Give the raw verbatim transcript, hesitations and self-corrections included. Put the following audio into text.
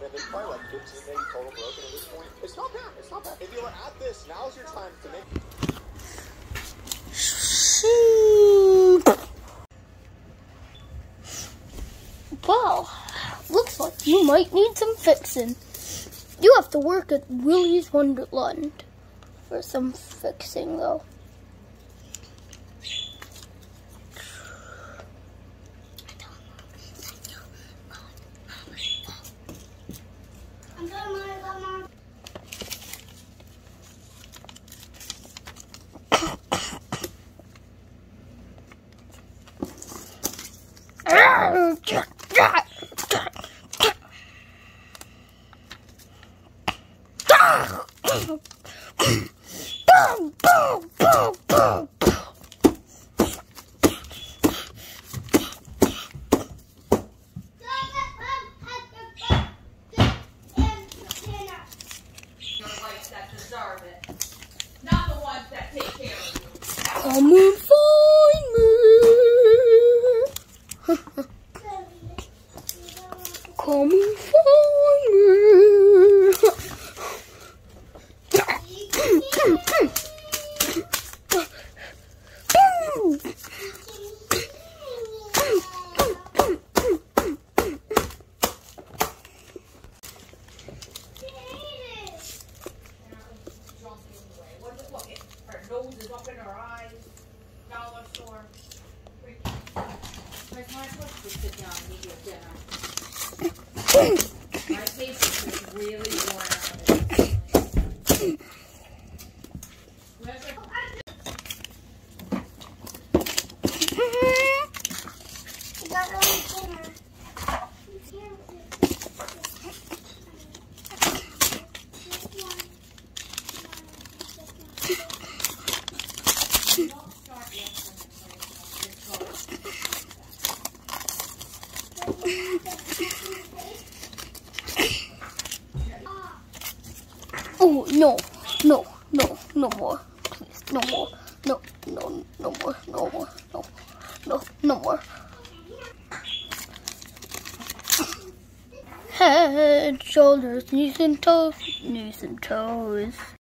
mean, there's probably like fifteen maybe total broken at this point. It's not bad. It's not bad. If you are at this, now's your time to make. Wow, looks like you might need some fixing. You have to work at Willys Wonderland for some fixing, though. Come and find me. Come and find me. Nose is up in her eyes. Dollar store. My supposed to sit down and eat your dinner. My face is really worn out. Oh, no, no, no, no more. Please, no more. No, no, no more, no more, no, no, no more. Head, shoulders, knees and toes, knees and toes.